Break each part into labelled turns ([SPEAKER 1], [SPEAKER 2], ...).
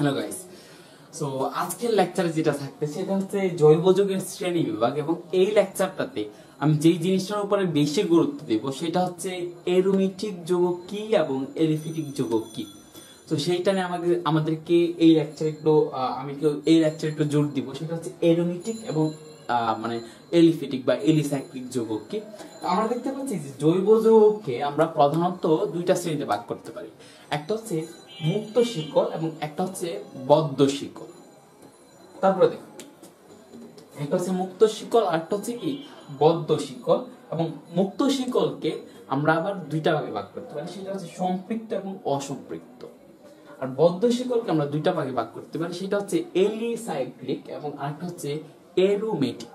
[SPEAKER 1] Hello guys, so আজকের লেকচারে যেটা থাকবে সেটা হচ্ছে জৈব যৌগের শ্রেণী বিভাগ। এবং এই লেকচারটাতে আমি যেই জিনিসটার উপরে বেশি গুরুত্ব দেব সেটা হচ্ছে এরোমেটিক যৌগ কি এবং এলিফিটিক যৌগ কি। তো সেইটা নিয়ে আমাদেরকে এই লেকচারে একটু জোর দিব। সেটা হচ্ছে এরোমেটিক এবং মানে এলিফিটিক বা এলিসাইক্লিক যৌগ কি। আমরা দেখতে পাচ্ছি যে জৈব যৌগকে আমরা প্রধানত দুইটা শ্রেণীতে ভাগ করতে পারি। একটা হচ্ছে মুক্ত শিকল এবং একটা হচ্ছে বদ্ধ শিকল। তারপরে দেখো, একটা হচ্ছে মুক্ত শিকল আর একটা হচ্ছে কি বদ্ধ শিকল। এবং মুক্ত শিকলকে আমরা আবার দুইটা ভাগে ভাগ করতে পারি, সেটা হচ্ছে সম্পৃক্ত এবং অসম্পৃক্ত। আর বদ্ধ শিকলকে আমরা দুইটা ভাগে ভাগ করতে পারি, সেটা হচ্ছে এলিসাইক্লিক এবং আরেকটা হচ্ছে এরোমেটিক।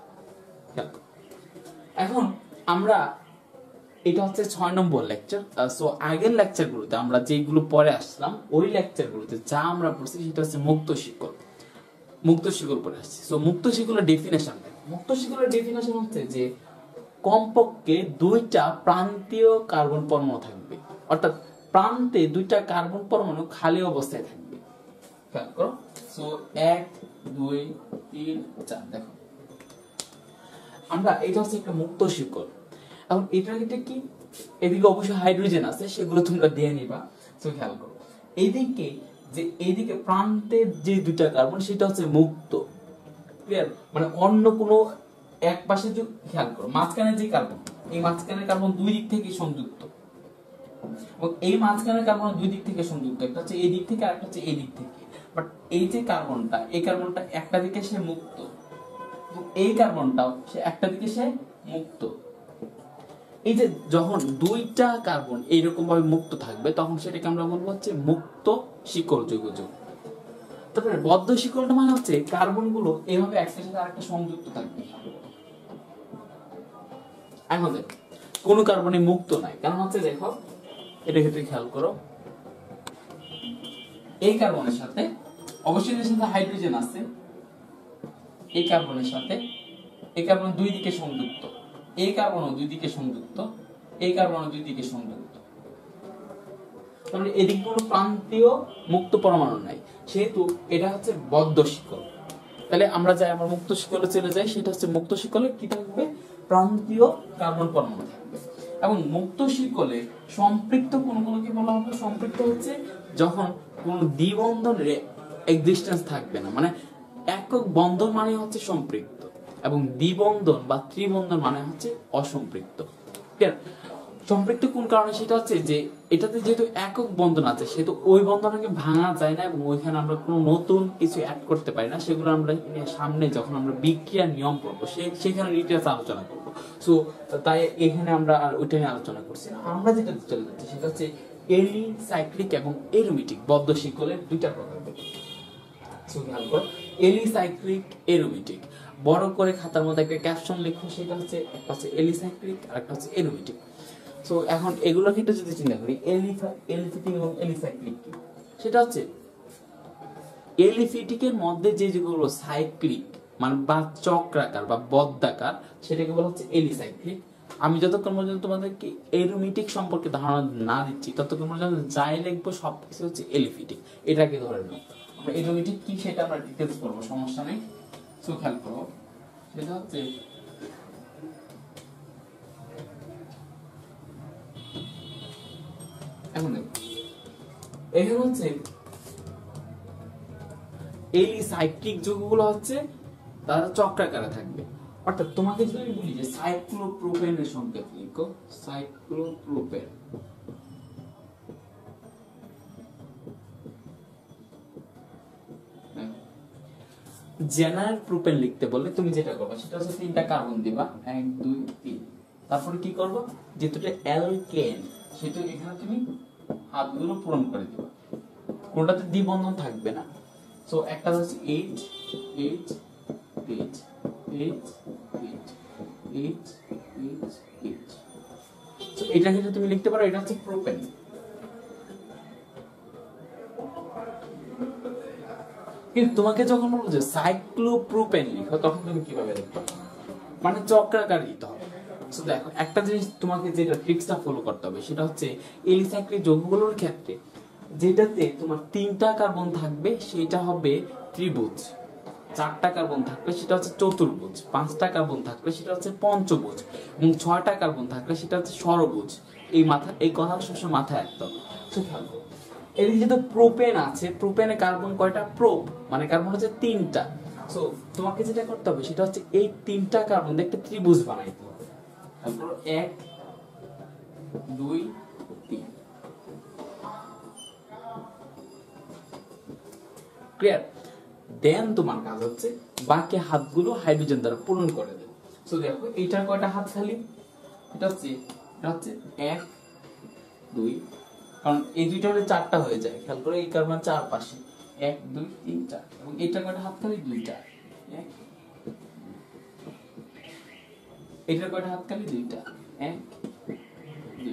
[SPEAKER 1] এখন আমরা এটা হচ্ছে 6 নম্বর লেকচার। সো আগের লেকচারগুলোতে আমরা যেগুলো পরে আসলাম ওই লেকচারগুলোতে যা আমরা পড়ছি সেটা হচ্ছে মুক্ত শিকল পড়ে আসছি। সো মুক্ত শিকলের ডেফিনেশন হচ্ছে যে কমপক্ষে দুইটা প্রান্তীয় কার্বন পরমাণু থাকবে, অর্থাৎ প্রান্তে দুইটা কার্বন পরমাণু খালি অবস্থায় থাকবে। খেয়াল করো, সো 1 2 3 4 দেখো, আমরা এটা হচ্ছে একটা মুক্ত শিকল। এখন এটা কি, এদিকে অবশ্যই হাইড্রোজেন আছে, সেগুলো তোমরা দিয়ে নিবা। তো খেয়াল করো, এইদিকে প্রান্তের যে দুইটা কার্বন সেটা হচ্ছে মুক্ত, ক্লিয়ার? মানে অন্য কোনো এক পাশে খেয়াল করো, মাঝখানে যে কার্বন, এই মাঝখানের কার্বন দুই দিক থেকে সংযুক্ত, এবং এই মাঝখানের কার্বন দুই দিক থেকে সংযুক্ত, একটা হচ্ছে এই দিক থেকে আর একটা হচ্ছে এই দিক থেকে। বাট এই যে কার্বনটা, এই কার্বনটা একটা দিকে সে মুক্ত, এই কার্বনটাও সে একটা দিকে সে মুক্ত। এই যে যখন দুইটা কার্বন এইরকম ভাবে মুক্ত থাকবে তখন সেটাকে আমরা বলবো হচ্ছে মুক্ত শিকল যৌগ। তারপরে বদ্ধ শিকলটা মানে হচ্ছে কার্বন গুলো এইভাবে একটার সাথে আরেকটা সংযুক্ত থাকবে, আমাদের কোনো কার্বনে মুক্ত নাই। কারণ হচ্ছে দেখো, এটা ক্ষেত্রে খেয়াল করো, এই কার্বনের সাথে অবশ্যই এর সাথে হাইড্রোজেন আছে, এই কার্বনের সাথে এই কার্বন দুই দিকে সংযুক্ত, এই কার্বনও দুই দিকে সংযুক্ত, এই কার্বনও দুই দিকে সংযুক্ত। তাহলে এদিকে কোনো প্রান্তীয় মুক্ত পরমাণু নাই, সেহেতু এটা হচ্ছে বদ্ধ শিকল। তাহলে আমরা যাই আমার মুক্ত শিকলে চলে যাই, সেটা হচ্ছে মুক্ত শিকলে কি থাকবে, প্রান্তীয় কার্বন পরমাণু থাকবে। এবং মুক্ত শিকলে সম্পৃক্ত কোনগুলোকে বলা হবে, সম্পৃক্ত হচ্ছে যখন কোন দ্বিবন্ধনের এক্সিস্টেন্স থাকবে না, মানে একক বন্ধন মানে হচ্ছে সম্পৃক্ত, এবং দ্বিবন্ধন বা ত্রিবন্ধন মানে হচ্ছে অসম্পৃক্ত। সম্পৃক্ত কোন কারণে, সেটা হচ্ছে যে এটাতে যেহেতু একক বন্ধন আছে সেহেতু ওই বন্ধনটাকে ভাঙা যায় না, এবং ওইখানে আমরা কোনো নতুন কিছু অ্যাড করতে পারি না। সেগুলো আমরা সামনে যখন আমরা বিক্রিয়ার নিয়ম পড়বো সেখানে ডিটেইলস আলোচনা করবো। সো তাই এখানে আমরা আর ওইটা নিয়ে আলোচনা করছি না। আমরা যেটা চলে যাচ্ছি সেটা হচ্ছে এলিসাইক্লিক এবং এরোমেটিক বদ্ধ শিকলের দুইটা প্রকার। সো খেয়াল করো, এলিসাইক্লিক এরোমেটিক বড় করে খাতার মধ্যে একটা ক্যাপশন লিখো, সেটা হচ্ছে একটা হচ্ছে এলিসাইক্লিক আর একটা হচ্ছে এরোমেটিক। সো এখন এগুলোর ক্ষেত্রে যদি চিন্তা করি, এলিফিটিক এবং এলিসাইক্লিক কি, সেটা হচ্ছে এলিফিটিকের মধ্যে যে যেগুলো সাইক্লিক মানে বা চক্রাকার বা বদ্ধাকার সেটাকে বলা হচ্ছে এলিসাইক্লিক। আমি যতক্ষণ পর্যন্ত তোমাদেরকে এরোমেটিক সম্পর্কে ধারণা না দিচ্ছি ততক্ষণ পর্যন্ত যাই লিখবো সবকিছু হচ্ছে এলিফিটিক, এটাকে ধরে নাও। আমরা এরোমেটিক কি সেটা আমরা ডিটেইলস করবো, সমস্যা নেই। সো খেয়াল করো, সেটা হচ্ছে এখন এখানে হচ্ছে এলিসাইক্লিক যৌগগুলো হচ্ছে তারা চক্রাকারে থাকবে। অর্থাৎ তোমাকে যদি আমি বলি যে সাইক্লোপ্রোপেনের সংকেত লিখো, সাইক্লোপ্রোপেন, জেনারেল প্রোপেন লিখতে বললে তুমি যেটা করবে সেটা হচ্ছে তিনটা কার্বন দিবা, 1 2 3, তারপরে কি করবো, যেহেতু অ্যালকেন সেটা এখানে তুমি হাতগুলো পূরণ করে দিবা, কোনটাতে দ্বিবন্ধন থাকবে না। সো একটা হচ্ছে H H H H H H H H। So এটা কিন্তু তুমি লিখতে পারো, এটা হচ্ছে প্রোপেন। কিন্তু তোমাকে যখন বলবো যে সাইক্লোপ্রোপেন লিখো তখন তুমি কিভাবে লিখবে, মানে চক্রাকার দিতে হবে। সো দেখো, একটা জিনিস তোমাকে যেটা ট্রিক্সটা ফলো করতে হবে সেটা হচ্ছে এলিসাইক্লিক যৌগগুলোর ক্ষেত্রে যেটাতে তোমার 3টা কার্বন থাকবে সেটা হবে ত্রিভুজ, 4টা কার্বন থাকলে সেটা হচ্ছে চতুর্ভুজ, 5টা কার্বন থাকলে সেটা হচ্ছে পঞ্চভুজ, এবং 6টা কার্বন থাকলে সেটা হচ্ছে ষড়ভুজ। এই কথা সবসময় মাথায় রাখতে হবে। এদিকে যেহেতু প্রোপেন আছে, প্রোপেনে কার্বন কয়টা? প্রোপ মানে কার্বন হচ্ছে 3টা। সো তোমাকে যেটা করতে হবে সেটা হচ্ছে এই 3টা কার্বন দিয়ে একটা ত্রিভুজ বানাইতে হবে। তারপর 1 2 3, ক্লিয়ার? দেন তোমার কাজ হচ্ছে বাকি হাতগুলো হাইড্রোজেন দ্বারা পূরণ করে দেবে। সো দেখো এইটার কয়টা হাত খালি? এটা হচ্ছে 1 2, কারণ এই দুইটা হলে 4টা হয়ে যায়, খেয়াল করে এই কার্বন 4 পাশে 1 2 3 4, এবং এটা কয়টা হাত খালি? 2টা। এটার কয়টা হাত খালি? 2টা। 1 2,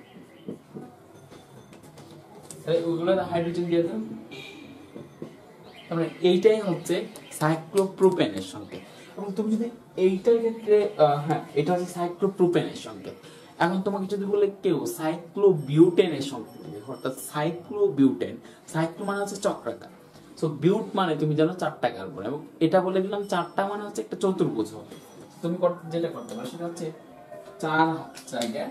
[SPEAKER 1] তাহলে ওগুলো হাইড্রোজেন দিয়ে দাও। তাহলে এইটাই হচ্ছে সাইক্লোপ্রোপেনের সংকেত। এবং তুমি যদি এইটার ক্ষেত্রে হ্যাঁ, এটা হচ্ছে সাইক্লোপ্রোপেনের সংকেত। এখন তোমাকে যদি বলে কেউ সাইক্লোবিউটেনের সংকেত, অর্থাৎ সাইক্লোবিউটেন, সাইক্লো মানে হচ্ছে চক্রাকার, সো বিউট মানে তুমি জানো 4টা কার্বন, এবং এটা বলে দিলাম 4টা মানে হচ্ছে একটা চতুর্ভুজ হবে। তুমি যেটা করতে পারো সেটা হচ্ছে 4 জায়গায়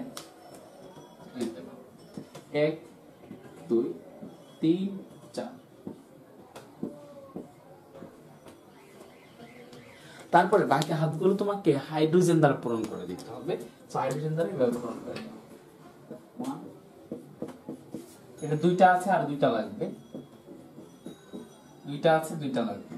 [SPEAKER 1] 1 2 3 4, তারপরে বাকি হাতগুলো তোমাকে হাইড্রোজেন দ্বারা পূরণ করে দিতে হবে। সো হাইড্রোজেন দ্বারা এভাবে পূরণ করে দাও। এটা 2টা আছে আর 2টা লাগবে, 2টা আছে 2টা লাগবে।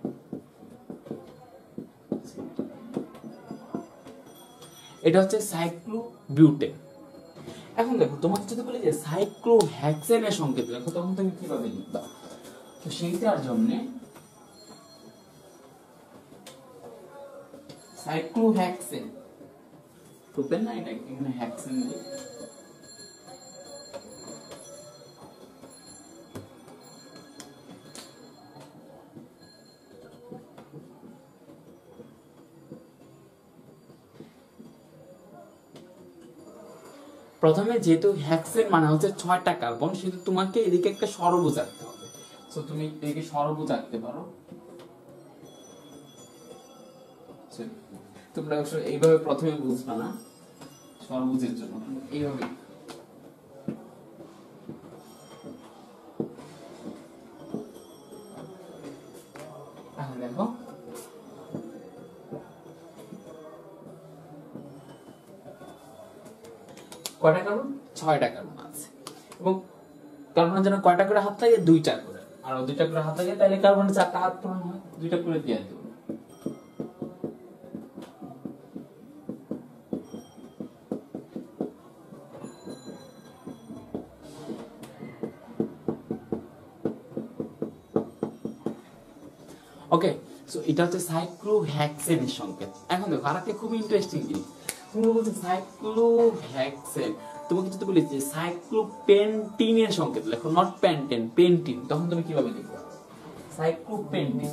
[SPEAKER 1] এটা হচ্ছে সাইক্লোবিউটেন। এখন দেখো তোমাকে যদি বলি যে সাইক্লোহেক্সেনের সংকেত লেখো, তখন তুমি কিভাবে লিখবা? তো সেইটার জন্য সাইক্লোহেক্সেন, প্রোপেন না, এটা এখানে হেক্সেন নেই। প্রথমে যেহেতু হেক্সেন মানে হচ্ছে 6টা কার্বন, সেহেতু তোমাকে এদিকে একটা ষড়ভুজ আঁকতে হবে। সো তুমি এদিকে ষড়ভুজ আঁকতে পারো। তোমরা অবশ্য এইভাবে প্রথমে বুঝবা না, ষড়ভুজের জন্য এইভাবে দেখো। কয়টা কার্বন? 6টা কার্বন আছে, এবং কার্বনের জন্য কয়টা করে হাত লাগে? 2টা করে। আর 2টা করে হাত লাগে, তাহলে কার্বনের 4টা হাত পূরণ হয়, 2টা করে দিয়ে দেবো। ওকে, সো এটা হচ্ছে সাইক্লোহেক্সেনের সংকেত। এখন দেখো আরেকটা খুব ইন্টারেস্টিং জিনিস, তুমি বলছো সাইক্লোহেক্সেন, তোমাকে যদি বলি যে সাইক্লোপেন্টিনের সংকেত লেখো, নট পেন্টেন, পেন্টিন, তখন তুমি কিভাবে লিখবে? সাইক্লোপেন্টিন।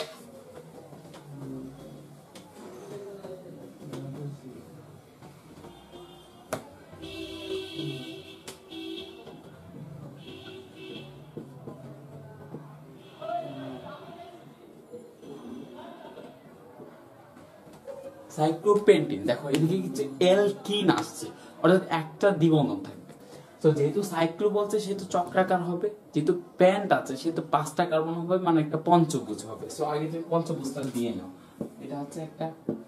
[SPEAKER 1] সাইক্লোপেন্টিন, দেখো এদিকে কিছু অ্যালকিন আসছে, অর্থাৎ একটা দ্বিবন্ধন থাকবে। তো যেহেতু সাইক্লো বলছে সেহেতু চক্রাকার হবে, যেহেতু প্যান্ট আছে সেহেতু 5টা কার্বন হবে, মানে একটা পঞ্চভুজ হবে। সো আগে তুমি পঞ্চভুজটা দিয়ে নাও। এটা হচ্ছে একটা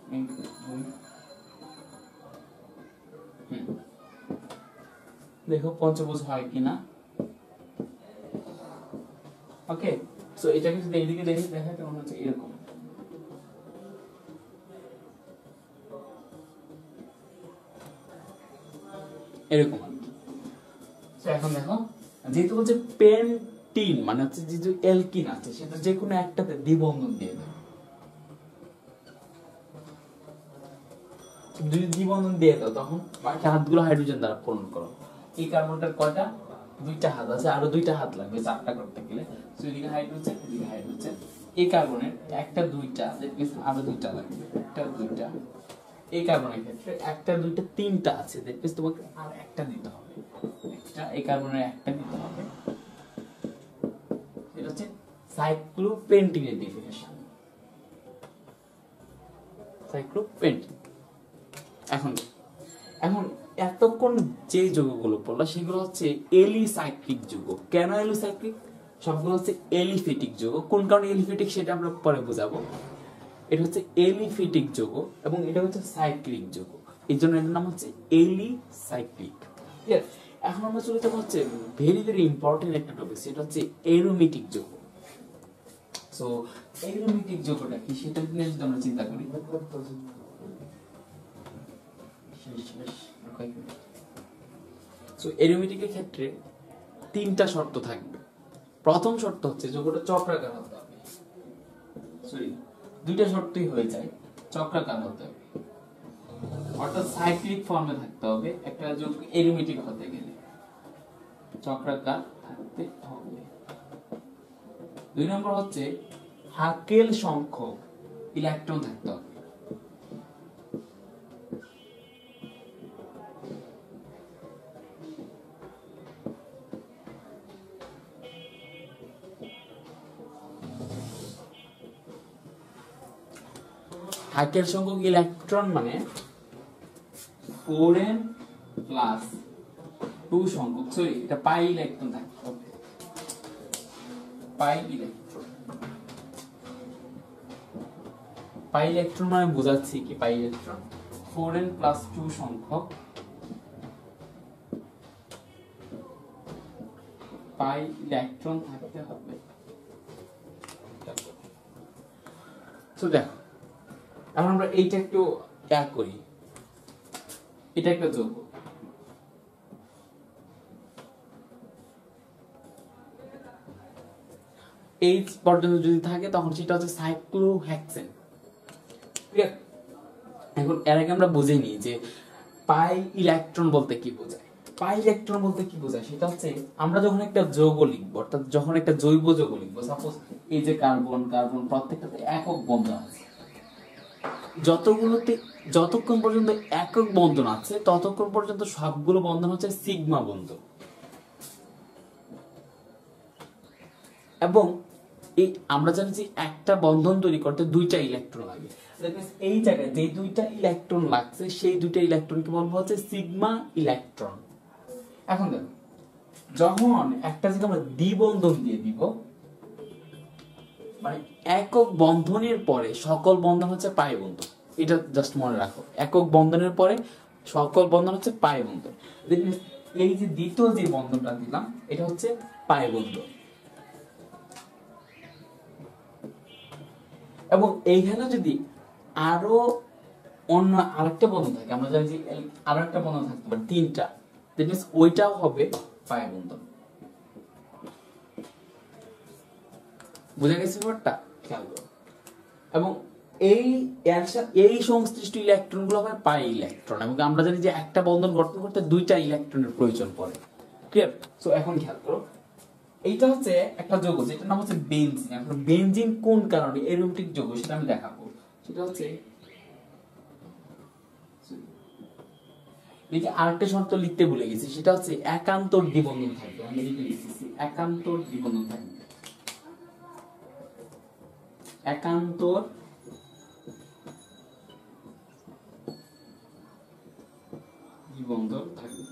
[SPEAKER 1] দেখো পঞ্চভুজ হয় কিনা। ওকে, সো এটাকে যদি এইদিকে দেখি, দেখা কেমন হচ্ছে এরকম। এরকম এখন দেখো, যেহেতু বলছে পেন্টিন মানে হচ্ছে যে অ্যালকিন আছে, সেটা যে কোনো একটাতে দ্বিবন্ধন দিয়ে দেবে। যদি দ্বিবন্ধন দিয়ে দাও, তখন বাকি হাতগুলো হাইড্রোজেন দ্বারা পূরণ করো। এই কার্বনটার কয়টা? 2টা হাত আছে, আরো 2টা হাত লাগবে 4টা করতে গেলে। সো এদিকে হাইড্রোজেন, এদিকে হাইড্রোজেন। এই কার্বনের একটা 2টা, আরো 2টা লাগবে, একটা 2টা। এই কার্বনের ক্ষেত্রে একটা 2টা 3টা আছে, দ্যাট মিন্স তোমাকে আর একটা দিতে হবে, একটা এই কার্বনের একটা দিতে হবে, সাইক্লোপেন্টিনের ডেফিনেশন। সাইক্লোপেন্টিন। এখন এতক্ষণ যে যৌগগুলো পড়লো সেগুলো হচ্ছে এলিসাইক্লিক যৌগ। কেন এলিসাইক্লিক? সবগুলো হচ্ছে এলিফেটিক যৌগ। কোন কারণে এলিফেটিক সেটা আমরা পরে বোঝাবো। এটা হচ্ছে এলিফেটিক যৌগ এবং এটা হচ্ছে সাইক্লিক যৌগ, এই জন্য এটার নাম হচ্ছে এলিসাইক্লিক। এখন আমরা চলে যাবো হচ্ছে ভেরি ইম্পর্টেন্ট একটা টপিক, সেটা হচ্ছে এরোমেটিক যৌগ। সো এরোমেটিক যৌগটা কি সেটা নিয়ে যদি আমরা চিন্তা করি, এরোমেটিকের ক্ষেত্রে তিনটা শর্ত থাকবে। প্রথম শর্ত হচ্ছে যৌগটা চক্রাকার হতে হবে, সরি দুইটা শর্তই হয়ে যায়, চক্রাকার হতে হবে অর্থাৎ সাইক্লিক ফর্মে থাকতে হবে। একটা যৌগ এরোমেটিক হতে গেলে চক্রাকার থাকতে হবে। দুই নম্বর হচ্ছে হাকেল সংখ্যক ইলেকট্রন থাকতে হবে। হাকেল সংখ্যক ইলেকট্রন মানে 4n+2 সংখ্যক, সরি এটা পাই ইলেকট্রন থাকতে হবে। পাই ইলেকট্রন মানে বোঝাচ্ছি কি, পাই ইলেকট্রন 4n+2 সংখ্যক পাই ইলেকট্রন থাকতে হবে। তো দেখো এখন আমরা এইটা একটু এক করি, এটা একটা যৌগ, এইচ পর্যন্ত যদি থাকে তখন সেটা হচ্ছে সাইক্লোহেক্সেন। এখন এর আগে আমরা বুঝে নিই যে পাই ইলেকট্রন বলতে কি বোঝায়। পাই ইলেকট্রন বলতে কি বোঝায় সেটা হচ্ছে আমরা যখন একটা যৌগ লিখবো, অর্থাৎ যখন একটা জৈব যৌগ লিখবো, সাপোজ এই যে কার্বন প্রত্যেকটাতে একক বন্ধন আছে, যতক্ষণ পর্যন্ত একক বন্ধন আছে ততক্ষণ পর্যন্ত সবগুলো বন্ধন হচ্ছে সিগমা বন্ধন। এবং এই আমরা জানি যে একটা বন্ধন তৈরি করতে দুইটা ইলেকট্রন লাগে, এই জায়গায় যে দুইটা ইলেকট্রন লাগছে সেই দুইটা ইলেকট্রনকে বলবো হচ্ছে সিগমা ইলেকট্রন। এখন দেখো যখন একটা জায়গায় আমরা দ্বিবন্ধন দিয়ে দিব, মানে একক বন্ধনের পরে সকল বন্ধন হচ্ছে পাই বন্ধন, এটা জাস্ট মনে রাখো, একক বন্ধনের পরে সকল বন্ধন হচ্ছে পাই বন্ধন। এই যে দ্বিতীয় যে বন্ধনটা দিলাম এটা হচ্ছে পাই বন্ধন। এবং এইখানে যদি আরো অন্য আরেকটা বন্ধন থাকে, আমরা জানি যে আরো একটা বন্ধন থাকতে পারে তিনটা, দ্যাট মিন্স ওইটাও হবে পাই বন্ধন। বুঝা গেছে ব্যাপারটা? খেয়াল করো। এবং এই সংশ্লিষ্ট ইলেকট্রন গুলো হবে পাই ইলেকট্রন, এবং আমরা জানি যে একটা বন্ধন গঠন করতে দুইটা ইলেকট্রনের প্রয়োজন পড়ে। ক্লিয়ার? সো এখন খেয়াল করো, এইটা হচ্ছে একটা যৌগ যেটার নাম হচ্ছে বেনজিন। এখন বেনজিন কোন কারণে এরোমেটিক যৌগ সেটা আমি দেখাবো। সেটা হচ্ছে এই যে আরেকটা শর্ত লিখতে ভুলে গেছি, সেটা হচ্ছে একান্তর দ্বিবন্ধন থাকবে। আমি লিখে লিখেছি একান্তর দ্বিবন্ধন থাকবে, একান্তর দ্বিবন্ধন থাকবে।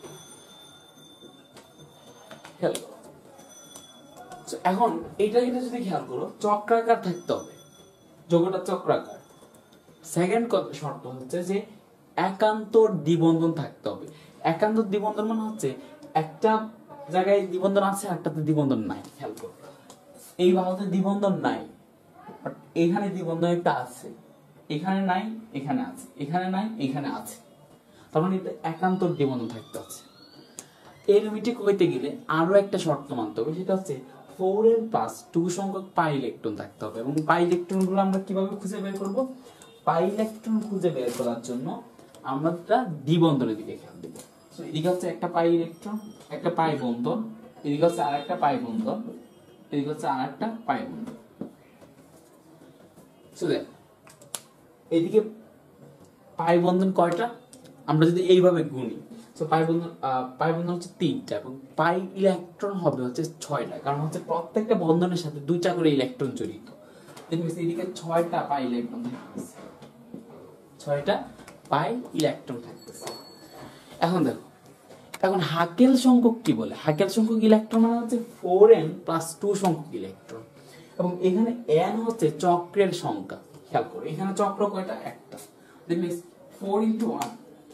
[SPEAKER 1] এখন এটা যদি খেয়াল করো, চক্রাকার থাকতে হবে, যৌগটা চক্রাকার। সেকেন্ড শর্ত হচ্ছে যে একান্তর দ্বিবন্ধন থাকতে হবে। একান্তর দ্বিবন্ধন মানে হচ্ছে একটা জায়গায় দ্বিবন্ধন আছে একটাতে দ্বিবন্ধন নাই। খেয়াল করো, এই বাহুতে দ্বিবন্ধন নাই, এখানে দ্বিবন্ধন একটা আছে, এখানে নাই এখানে আছে, এখানে নাই এখানে আছে, তার মানে একান্তর দ্বিবন্ধন থাকতে আছে। এরোমেটিক হইতে গেলে আরো একটা শর্ত মানতে হবে, সেটা হচ্ছে 4n+2 সংখ্যক পাই ইলেকট্রন থাকতে হবে। এবং পাই ইলেকট্রন গুলো আমরা কিভাবে খুঁজে বের করব? পাই ইলেকট্রন খুঁজে বের করার জন্য আমরা দ্বিবন্ধনের দিকে খেয়াল দেব। সো এদিকে হচ্ছে একটা পাই ইলেকট্রন, একটা পাই বন্ধন, এদিকে হচ্ছে আরেকটা পাই বন্ধন, এদিকে হচ্ছে আরেকটা পাই বন্ধন। সো দেখ এদিকে পাই বন্ধন কয়টা? আমরা যদি এইভাবে গুনি, তো পাই বন্ধন হচ্ছে 3টা এবং পাই ইলেকট্রন হবে হচ্ছে 6টা, কারণ হচ্ছে প্রত্যেকটা বন্ধনের সাথে 2টা করে ইলেকট্রন জড়িত। এদিকে 6টা পাই ইলেকট্রন থাকতেছে, 6টা পাই ইলেকট্রন থাকতেছে। এখন দেখো, এখন হাকেল সংখ্যক কি বলে? হাকেল সংখ্যক ইলেকট্রন মানে হচ্ছে 4n+2 সংখ্যক ইলেকট্রন, এবং এখানে n হচ্ছে চক্রের সংখ্যা। খেয়াল করো, এখানে চক্র কয়টা? একটা। দ্যাট মিন্স 4 × 1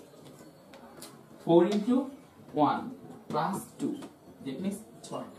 [SPEAKER 1] 4 × 1 + 2, দ্যাট মিন্স 6টা।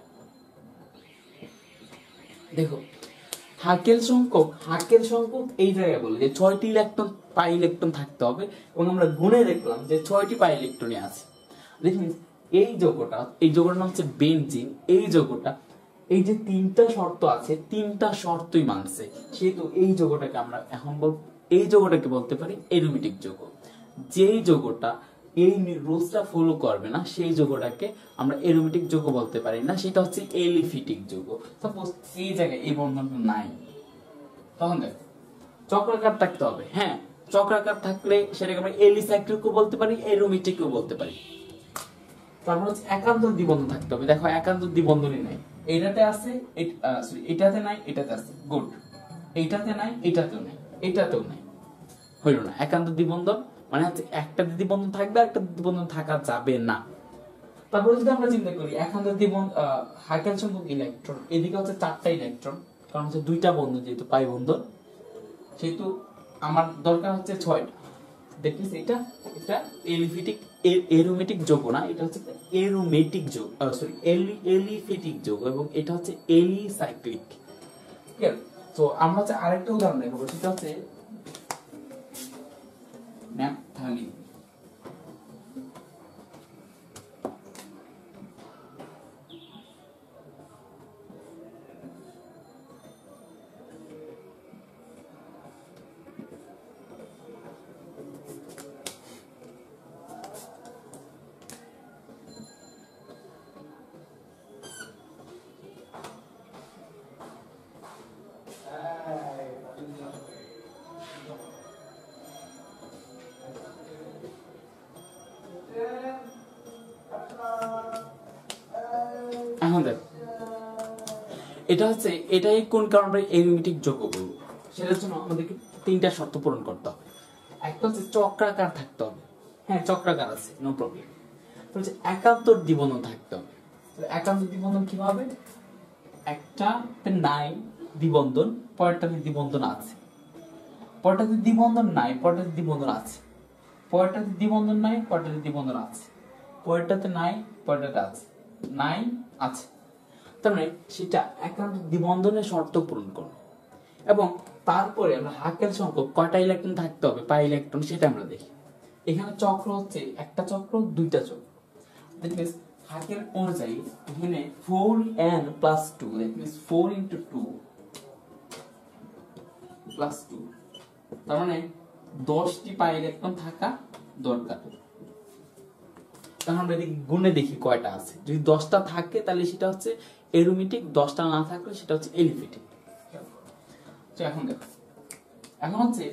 [SPEAKER 1] দেখো, হাকেল সংখ্যক এই জায়গায় বলে যে 6টি ইলেকট্রন পাই ইলেকট্রন থাকতে হবে, এবং আমরা গুণে দেখলাম যে 6টি পাই ইলেকট্রনই আছে। দ্যাট মিন্স এই যৌগটার নাম হচ্ছে বেনজিন। এই যৌগটা, এই যে 3টা শর্ত আছে, 3টা শর্তই মানছে, সেহেতু এই যৌগটাকে আমরা এখন এই যৌগটাকে বলতে পারি এরোমেটিক যৌগ। যেই যৌগটা এই রুলসটা ফলো করবে না, সেই যৌগটাকে আমরা এরোমেটিক যৌগ বলতে পারি না, সেটা হচ্ছে এলিফিটিক যৌগ। সাপোজ এই জায়গায় এই বন্ধনটা নাই, তখন দেখো চক্রাকার থাকতে হবে। হ্যাঁ, চক্রাকার থাকলে সেটাকে আমরা এলিসাইক্লিকও বলতে পারি, এরোমেটিকও বলতে পারি। তারপর হচ্ছে একান্ত দ্বিবন্ধন থাকতে হবে। দেখো, একান্ত দ্বিবন্ধনই নাই, এটাতে আছে, এটাতে নাই, এটাতে আছে, গুড। এইটাতে নাই, এটাতেও নাই, এটাতেও নাই, হইল না। একান্ত দ্বিবন্ধন মানে হচ্ছে একটা দ্বিবন্ধন থাকবে, একটা দ্বিবন্ধন থাকা যাবে না। তারপরে যদি আমরা চিন্তা করি একান্ত দ্বিবন্ধন, হাকেল সংখ্যক ইলেকট্রন, এদিকে হচ্ছে 4টা ইলেকট্রন, কারণ হচ্ছে 2টা বন্ধন, যেহেতু পাই বন্ধন, সেহেতু আমার দরকার হচ্ছে 6টা। দেখিস, এটা এলিফিটিক এরোমেটিক যৌগ না, এটা হচ্ছে এরোমেটিক যৌগ, সরি এলিফিটিক যৌগ, এবং এটা হচ্ছে এলিসাইক্লিক। ঠিক আছে? তো আমরা হচ্ছে আরেকটা উদাহরণ দেখাবো, সেটা হচ্ছে ন্যাপথালিন। এখন দেখো, এটাই কোন কারণে এরোমেটিক যৌগ বলবো, সেটার জন্য আমাদেরকে 3টা শর্ত পূরণ করতে হবে। একটা হচ্ছে চক্রাকার থাকতে হবে। হ্যাঁ, চক্রাকার আছে, নো প্রবলেম। হচ্ছে একান্তর দ্বিবন্ধন থাকতে হবে। একান্ত দ্বিবন্ধন কিভাবে? একটাতে নাই দ্বিবন্ধন, পরেরটাতে দ্বিবন্ধন আছে, পরেরটাতে দ্বিবন্ধন নাই, পরেরটাতে দ্বিবন্ধন আছে, পরেরটাতে দ্বিবন্ধন নাই, পরেরটাতে দ্বিবন্ধন আছে, পরেরটাতে নাই, পরেরটাতে আছে, নাই, আছে। তার মানে সেটা একান্ত দ্বিবন্ধনের শর্ত পূরণ করবে। এবং তারপরে আমরা হাকেল সংখ্যক কয়টা ইলেকট্রন থাকতে হবে, পাই ইলেকট্রন, সেটা আমরা দেখি। এখানে চক্র হচ্ছে একটা চক্র, 2টা চক্র। দ্যাট মিন্স হাকেল অনুযায়ী এখানে 4n+2, দ্যাট মিন্স 4 × 2 + 2, তার মানে 10টি পাই ইলেকট্রন থাকা দরকার। তখন আমরা গুণে দেখি কয়টা আছে। যদি 10টা থাকে তাহলে সেটা হচ্ছে এরোমেটিক, 10টা না থাকলে সেটা হচ্ছে এলিফিটিক। তো এখন দেখো, এখন হচ্ছে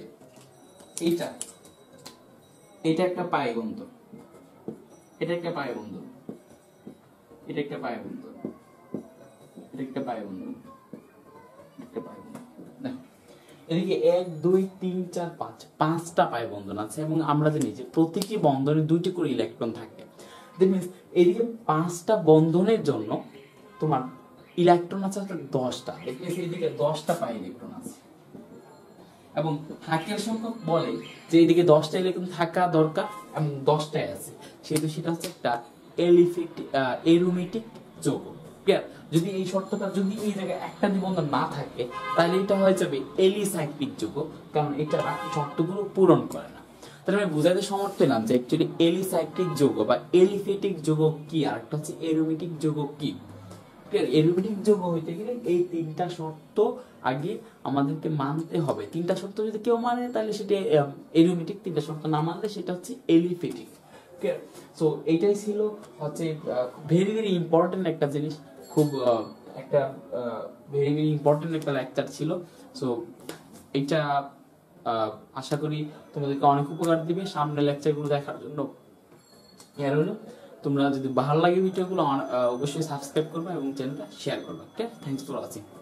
[SPEAKER 1] এটা একটা পাই বন্ধন, এটা একটা পাই বন্ধন, এটা একটা পাই বন্ধন, এটা একটা পাই বন্ধন, একটা পাই বন্ধন। দেখো, এদিকে 1 2 3 4 5 5টা পাই বন্ধন আছে, এবং আমরা জানি যে প্রতিটি বন্ধনে 2টি করে ইলেকট্রন থাকে। দ্যাট মিন্স এদিকে 5টা বন্ধনের জন্য তোমার ইলেকট্রন আছে 10টা। এদিকে 10টা পাই ইলেকট্রন আছে, এবং হাকেল সংখ্যক বলে যে এদিকে 10টা ইলেকট্রন থাকা দরকার, এবং 10টাই আছে, সেহেতু সেটা হচ্ছে একটা এরোমেটিক যৌগ। যদি এই শর্তটা, যদি এই জায়গায় একটা দ্বিবন্ধন না থাকে, তাহলে এটা হয়ে যাবে এলিসাইক্লিক যৌগ, কারণ এটা বাকি শর্তগুলো পূরণ করে না। তাহলে আমি বুঝাইতে সমর্থ হলাম যে অ্যাকচুয়ালি এলিসাইক্লিক যৌগ বা এলিফিটিক যৌগ কি, আর একটা হচ্ছে এরোমেটিক যৌগ কি। এরোমেটিক যৌগ হইতে গেলে এই 3টা শর্ত আগে আমাদেরকে মানতে হবে। 3টা শর্ত যদি কেউ মানে তাহলে সেটা এরোমেটিক, 3টা শর্ত না মানলে সেটা হচ্ছে এলিফিটিক। সো এইটাই ছিল হচ্ছে ভেরি ভেরি ইম্পর্টেন্ট একটা জিনিস, খুব একটা ভেরি ভেরি ইম্পর্টেন্ট একটা লেকচার ছিল। সো এটা আশা করি তোমাদেরকে অনেক উপকার দিবে সামনে লেকচারগুলো দেখার জন্য। ইয়ার হলো তোমরা যদি ভালো লাগে ভিডিওগুলো অবশ্যই সাবস্ক্রাইব করবে এবং চ্যানেলটা শেয়ার করবে। Okay, thanks for watching.